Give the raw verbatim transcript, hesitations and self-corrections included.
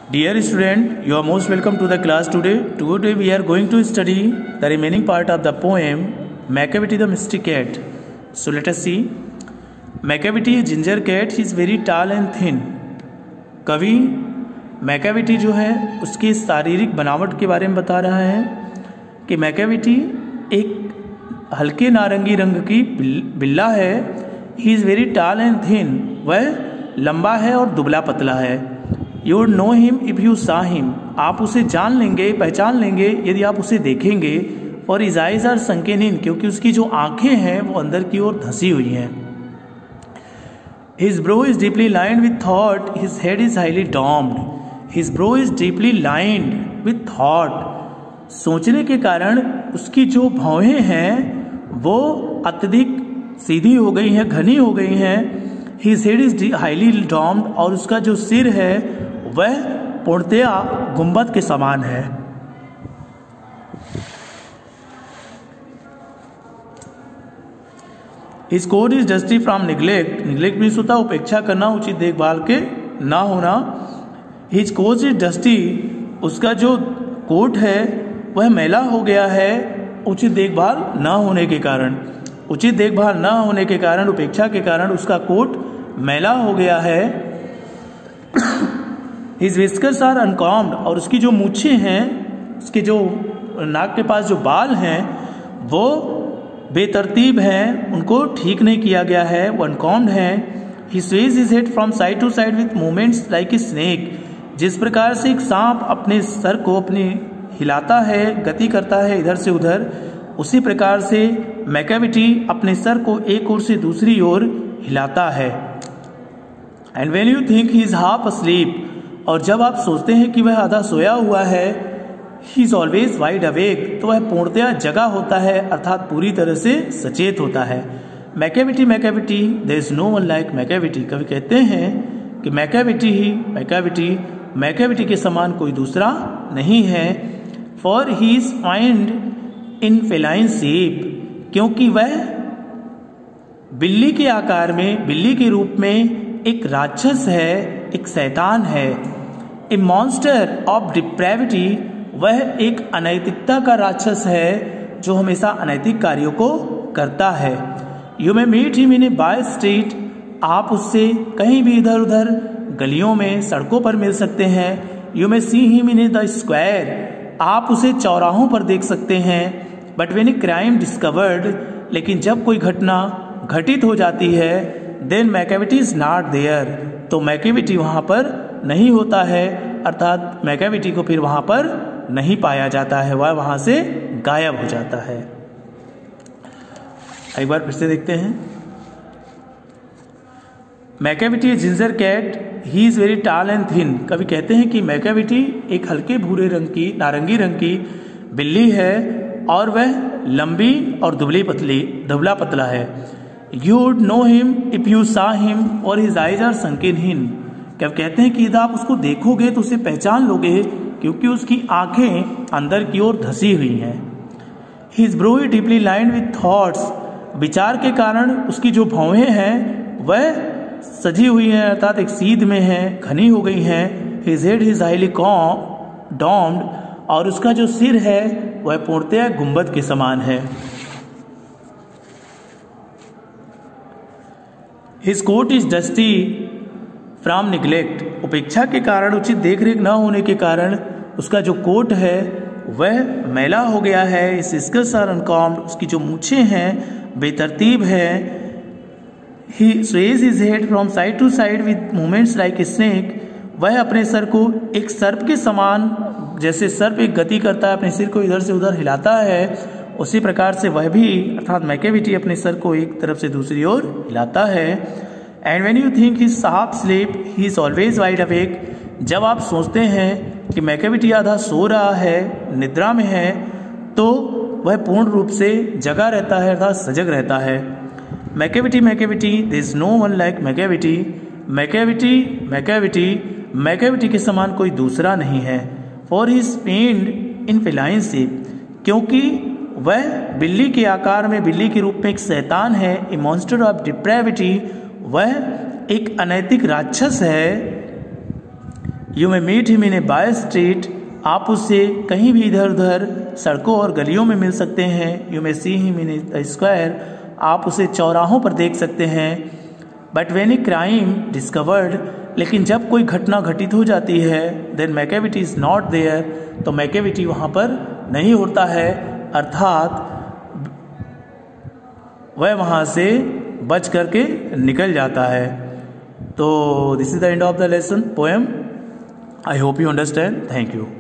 Dear student, you are most welcome to the class today. Today we are going to study the remaining part of the poem Macavity the Mystic Cat. So let us see. Macavity a ginger cat. He is very tall and thin. कवि Macavity जो है उसकी शारीरिक बनावट के बारे में बता रहा है कि मैकाविटी एक हल्के नारंगी रंग की बिल्ला है. He is very tall and thin. वह लंबा है और दुबला पतला है. You would know him if you saw him. आप उसे जान लेंगे, पहचान लेंगे यदि आप उसे देखेंगे. और his eyes are sunken in, क्योंकि उसकी जो आंखें हैं वो अंदर की ओर धंसी हुई हैं. His brow is deeply lined with thought. His head is highly domed. His brow is deeply lined with thought. सोचने के कारण उसकी जो भौहें हैं वो अत्यधिक सीधी हो गई हैं, घनी हो गई हैं. His head is highly domed. और उसका जो सिर है वह पूर्णतया गुंबद के समान है. His coat is dusty from neglect. Neglect means होता है उपेक्षा करना, उचित देखभाल के ना होना. His coat is dusty. उसका जो कोट है वह मैला हो गया है उचित देखभाल ना होने के कारण. उचित देखभाल ना होने के कारण, उपेक्षा के कारण उसका कोट मैला हो गया है. His whiskers are uncombed. और उसकी जो मूछें हैं, उसके जो नाक के पास जो बाल हैं वो बेतरतीब हैं, उनको ठीक नहीं किया गया है, वो अनकॉम्ड हैं. He sways his head from side to side with movements like a snake. जिस प्रकार से एक सांप अपने सर को अपने हिलाता है, गति करता है इधर से उधर, उसी प्रकार से मैकाविटी अपने सर को एक ओर से दूसरी ओर हिलाता है. And when you think he is half asleep. और जब आप सोचते हैं कि वह आधा सोया हुआ है, he is always wide awake, तो वह पूर्णतया जगा होता है, अर्थात पूरी तरह से सचेत होता है. Macavity Macavity there is no one like Macavity. कवि कहते हैं कि मैकाविटी ही मैकाविटी मैकाविटी के समान कोई दूसरा नहीं है. For he is fiend in feline shape. क्योंकि वह बिल्ली के आकार में, बिल्ली के रूप में एक राक्षस है, एक शैतान है. A monster of depravity. वह एक अनैतिकता का राक्षस है जो हमेशा अनैतिक कार्यों को करता है. You may meet him in a by street. आप उससे कहीं भी इधर उधर गलियों में, सड़कों पर मिल सकते हैं. You may see him in a the square. आप उसे चौराहों पर देख सकते हैं. But when a crime discovered. लेकिन जब कोई घटना घटित हो जाती है, then Macavity is not there. तो मैकाविटी वहां पर नहीं होता है, अर्थात मैकाविटी को फिर वहां पर नहीं पाया जाता है, वह वहां से गायब हो जाता है. एक बार फिर से देखते हैं. Macavity ginger cat. He is very tall and thin. कवि कहते हैं कि मैकाविटी एक हल्के भूरे रंग की, नारंगी रंग की बिल्ली है और वह लंबी और दुबली पतली दुबला पतला है. You would know him if you saw him और his eyes are sunken in. क्या कहते हैं कि यदि आप उसको देखोगे तो उसे पहचान लोगे, क्योंकि उसकी आंखें अंदर की ओर धसी हुई हैं. His brow is deeply lined with thoughts. विचार के कारण उसकी जो भौहें हैं वह सजी हुई हैं, अर्थात एक सीध में हैं, घनी हो गई हैं. His head is highly domed. और उसका जो सिर है वह पूर्णतया गुंबद के समान है. His coat is dusty from neglect. उपेक्षा के कारण, उचित देख रेख न होने के कारण उसका जो कोट है वह मैला हो गया है. His whiskers are uncombed. उसकी जो मूछें हैं बेतरतीब है. He sways his head from side to side with movements like a snake. वह अपने सर को एक सर्प के समान, जैसे सर्प एक गति करता है, अपने सिर को इधर से उधर हिलाता है, उसी प्रकार से वह भी, अर्थात मैकाविटी अपने सर को एक तरफ से दूसरी ओर हिलाता है. And when you think he half sleep, he is always wide awake. जब आप सोचते हैं कि मैकाविटी आधा सो रहा है, निद्रा में है, तो वह पूर्ण रूप से जगा रहता है, अर्थात सजग रहता है. Macavity Macavity there is no one like Macavity. Macavity Macavity Macavity के समान कोई दूसरा नहीं है. For he is fiend in feline shape. क्योंकि वह बिल्ली के आकार में, बिल्ली के रूप में एक शैतान है. A monster of depravity. वह एक अनैतिक राक्षस है. You may meet him in a by street, आप उससे कहीं भी इधर उधर सड़कों और गलियों में मिल सकते हैं। You may see him in a square, आप उसे चौराहों पर देख सकते हैं। But when a crime discovered, लेकिन जब कोई घटना घटित हो जाती है, then Macavity is not there, तो मैकेविटी वहाँ पर नहीं होता है, अर्थात वह वहाँ से बच करके निकल जाता है। तो this is the end of the lesson poem. I hope you understand. Thank you.